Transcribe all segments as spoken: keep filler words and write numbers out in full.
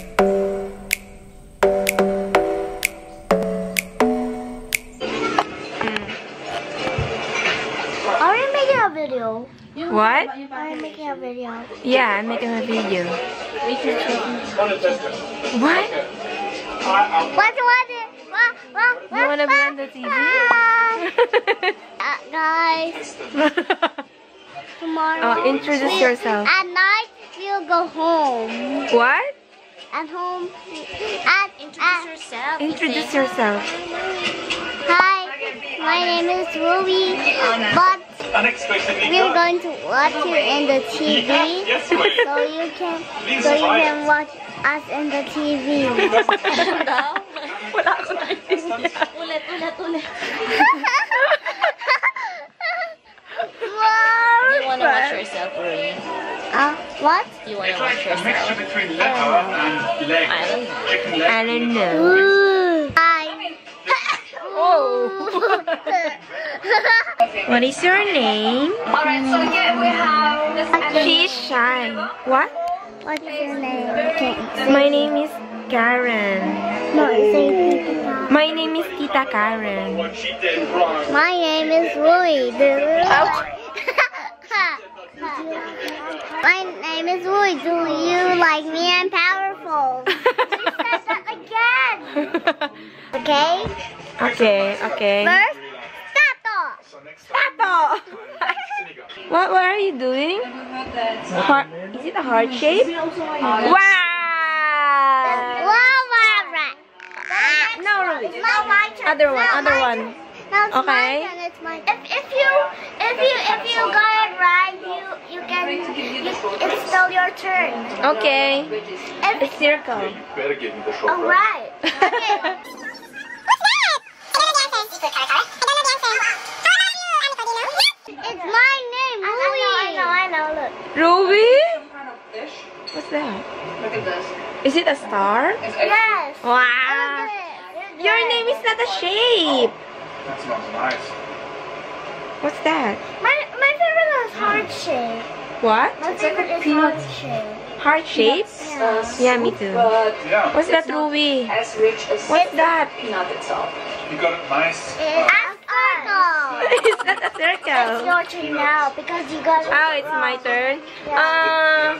Are you making a video? What? Are you making a video? Yeah, I'm making a video. What? What? What? What? What? You wanna be on the T V? uh, guys, tomorrow. Oh, introduce we'll, yourself. At night, we'll go home. What? At home. At, Introduce at, yourself. Introduce yourself. Hi, my name is Ruby, but we're going to watch you in the T V, so you can, so you can watch us in the T V. Wala akong naintindihan. Ulit, ulit, ulit. Wow. You wanna watch yourself, Ruby? Uh, what? You wanna watch yourself? between leopard and leg. I don't know. Chicken leg. I don't know. Ooh. Hi. Oh. What is your name? Alright, so again we have this She's shy. What? What's your name? Can't say. My name is Karen. No, say Tita. My name is Tita Karen. What she did wrong. My name is Rui. My name is Rui. Do you like me? I'm powerful. You said that again. Okay? Okay, okay. First, start. Tato! What, what are you doing? Heart, is it a heart shape? Wow! Wow, wow, right. No, Ruby. Now my turn. Other one, Now other my one. turn. Now it's Okay. my turn. It's my turn. If, if you if you if you got it right, you you can you, it's still your turn. Okay. If, A circle. Better give me the short all right. Okay. It's my name, Louie. I know, I know, I know. Look. Ruby? kind of fish. What's that? Look at this. Is it a star? It's egg. Yes. Wow. Look at it. Your name is not a shape. That smells nice. What's that? My my favorite is heart shape. What? My favorite is heart shape. Heart shape? Uh, Yeah, me too. But Yeah. What's that, Ruby? as rich as What's that? peanut itself. You got it nice. It's a circle. It's not a It's circle. your turn now because you got it. Oh, it's my turn. Uh,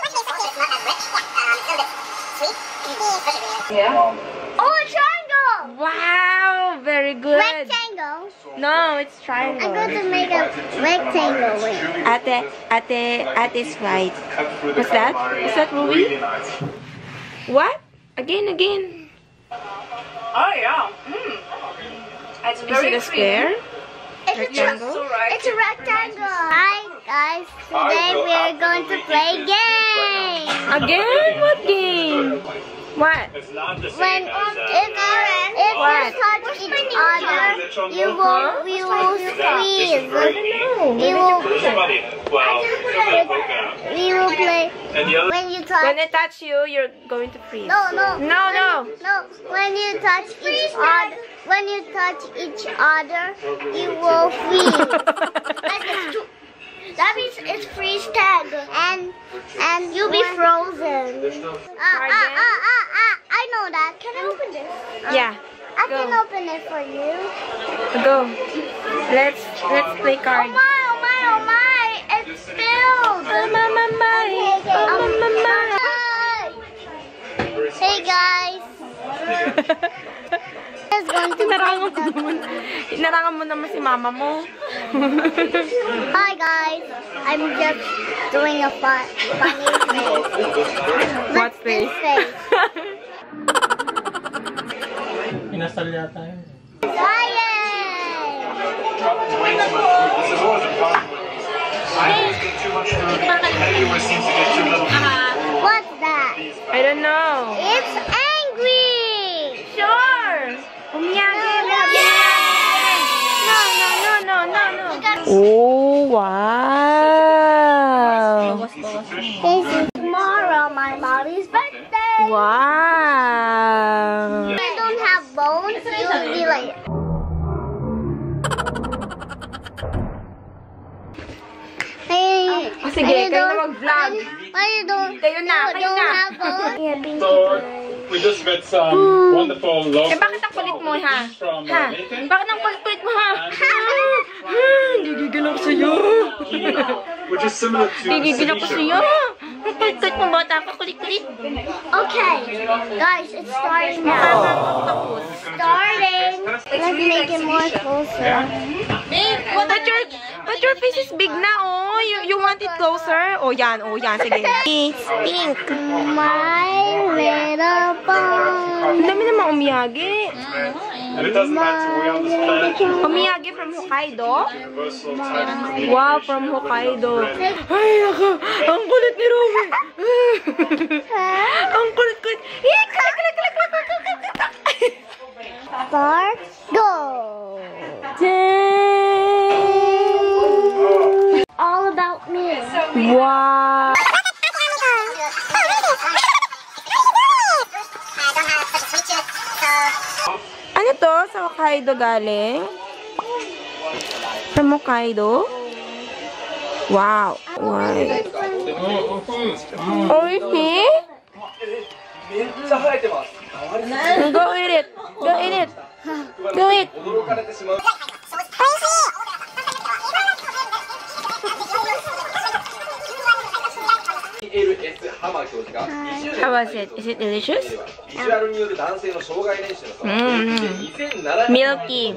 Yeah. Oh, a triangle. wow, very good. Rectangle. No, it's I'm triangle. going to make a rectangle. Wait. Ate, ate, ate's right. Cut through the What's that? calamari. Is that Ruby? Really nice. What? Again, again. Oh yeah. Mm. It's Is very it a square? It's a, Rectangle? So right. it's a rectangle. Hi guys. Today we are going to play a game. Again? What game? What? It's not the When same as uh, if, if What? you touch each other, you will we will squeeze. We will This is funny. Well, we will play and the other when you When touch. I touch you, you're going to freeze. No, no, No, no. no. When you touch each other, when you touch each other, you will freeze. That means it's freeze tag, and and you'll be frozen. Ah, ah, ah, ah, ah, I know that. Can I open this? Yeah. I can Go. open it for you. Go. Let's let's play Oh cards. my, oh my, oh my! It's spilled. Oh my my my. Okay, okay. Oh my my my. Hi. Hey guys. It's going to Narangan mo naman. Narangan mo naman si mama mo. Hi guys. I'm just doing a fun, funny face. What What's this face? face? Inasal yata yun. Science! This is always a problem. I always get too much food. Eddie always seems to get too little. What's that? I don't know. It's angry! Sure. Umiyagi. No, no, no, no, no, no. Oh, wow. This is tomorrow, my mommy's birthday. Wow. If I don't have bones, you will be like. Oh, sige, kayo na mag-vlog. Why you don't, Kayo na, you kayo don't na. have both? Yeah, pink. So, we just met some wonderful local Eh, bakit ang kulit mo, ha? from Ha? uh, Nathan. Bakit ang kulit-kulit mo, ha? Gigigil ako sa'yo. Which is similar to Gigigil ako sa'yo. Ceviche. Ang kulit-kulit mo, bata ka, kulit-kulit. Okay, guys, it's starting now. Starting. Let's make it more closer. Babe, but your, but your face is big na, oh. You, you want it closer? Oh, yan, oh, yan. Sige. It's pink. My little pony. Ang dami naman umiyagi. And it doesn't matter, we understand Umiyagi from Hokkaido? universal time. Wow, from Hokkaido. Ay, naka, ang kulit ni Ruby. Ang kulit-kulit. Eh, kulit, kulit, kulit, kulit, kulit, kulit, kulit. Start, go. All about me. Wow. Ano to? Sa Hokkaido galing? From Hokkaido? Wow. Wow. Oishi? Go eat it. Go eat it. Go eat. How was it? Is it delicious? Mm. Milky.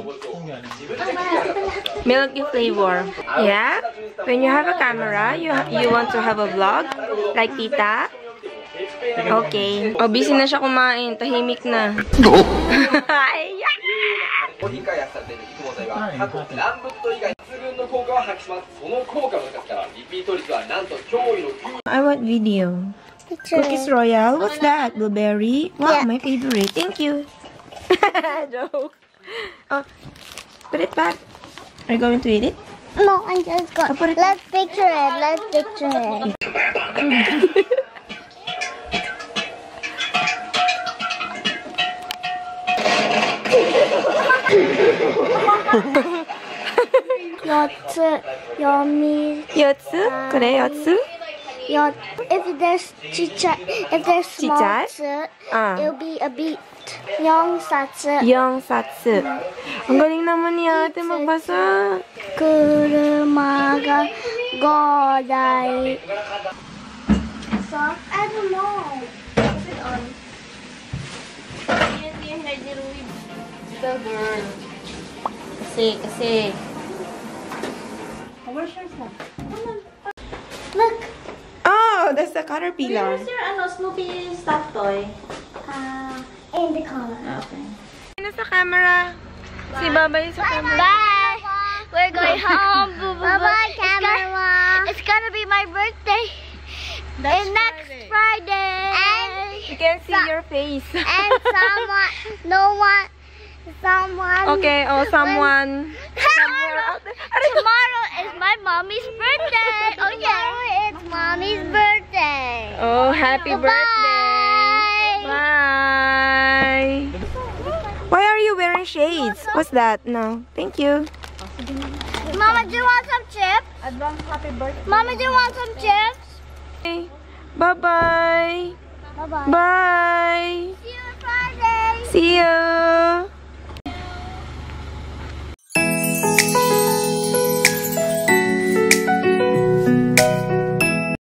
Milky flavor. Yeah? When you have a camera, you you want to have a vlog? Like Tita? Okay. Oh, busy na siya kumain. Tahimik na. Ay, コーヒー開発されている育毛剤は過去ランブット以外抜群の効果を発揮します。その効果の中からリピート率はなんと驚異の I want video. Cookies Royal. What's that? Blueberry? Wow, Yeah. my favorite. Thank you. Joke. Oh, put it back. Are you going to eat it? No, I'm just going. put it- Let's picture it. Let's picture it. Yotsu, yomi, Yotsu? 그래, Yotsu? yot. If there's chicha, if there's small Chicha? tsu, Ah. it'll be a beat. Young satsu. Yongsatsu. Ang galing naman ni ate magbasa. Kurumaga godai. So, I don't know. The girl. Kasi, kasi. Look. Oh, that's the caterpillar. Where's your ano, Snoopy stuffed toy? Uh, in the color. Okay. Ano sa camera? Si Babay sa camera. Bye. We're going home. Bye bye, camera. It's gonna be my birthday. Next, next Friday. And You can see your face. and someone, no one, someone. Okay, oh, someone. Tomorrow is my mommy's birthday. Oh yeah, it's mommy's birthday. Oh, happy Bye. birthday. Bye. Why are you wearing shades? What's that? No, thank you. Mama, do you want some chips? Advance happy birthday. Mama, do you want some chips? Bye-bye. Bye bye. Bye. See you on Friday. See you.